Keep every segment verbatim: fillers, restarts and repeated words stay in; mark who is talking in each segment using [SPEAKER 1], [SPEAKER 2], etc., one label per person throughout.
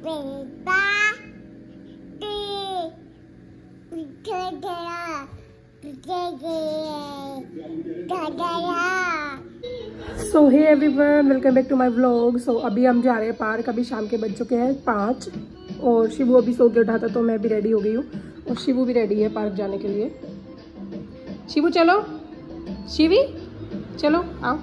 [SPEAKER 1] बेटा
[SPEAKER 2] so hey everyone, welcome back to my vlog. So अभी हम जा रहे हैं पार्क। अभी शाम के बज चुके हैं पाँच और शिवू अभी सो के उठा था तो मैं भी रेडी हो गई हूँ और शिवू भी रेडी है पार्क जाने के लिए। शिवू चलो, शिवी चलो आओ।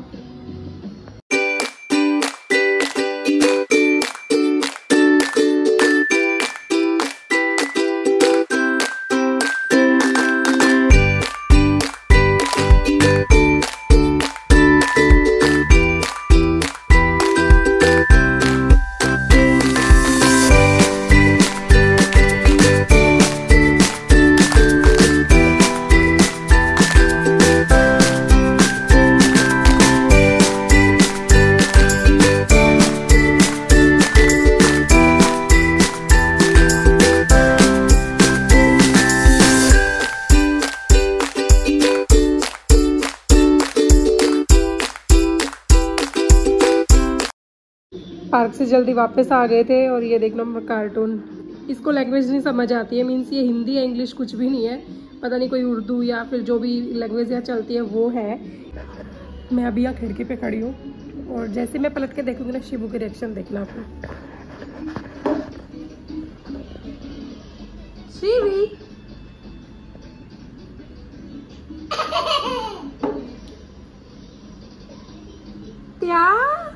[SPEAKER 2] पार्क से जल्दी वापस आ गए थे और ये देख लो कार्टून। इसको लैंग्वेज नहीं समझ आती है, मीन्स ये हिंदी या इंग्लिश कुछ भी नहीं है, पता नहीं कोई उर्दू या फिर जो भी लैंग्वेज यहाँ चलती है वो है। मैं अभी यहाँ खिड़की पे खड़ी हूँ और जैसे मैं पलट के देखूँगी ना शिवू के रिएक्शन देखना आपने। शिवी क्या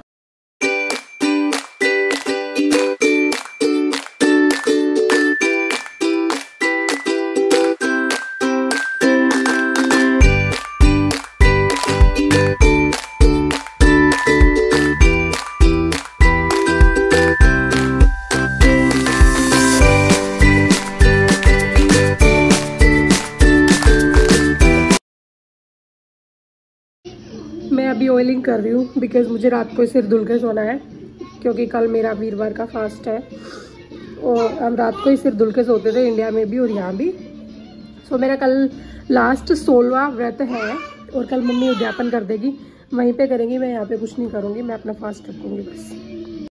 [SPEAKER 2] मैं अभी ऑयलिंग कर रही हूँ बिकॉज मुझे रात को सिर धुल के सोना है क्योंकि कल मेरा वीरवार का फास्ट है और हम रात को ही सिर धुल के सोते थे इंडिया में भी और यहाँ भी। सो मेरा कल लास्ट सोलवा व्रत है और कल मम्मी उद्यापन कर देगी, वहीं पे करेंगी। मैं यहाँ पे कुछ नहीं करूँगी, मैं अपना फास्ट रखूँगी बस।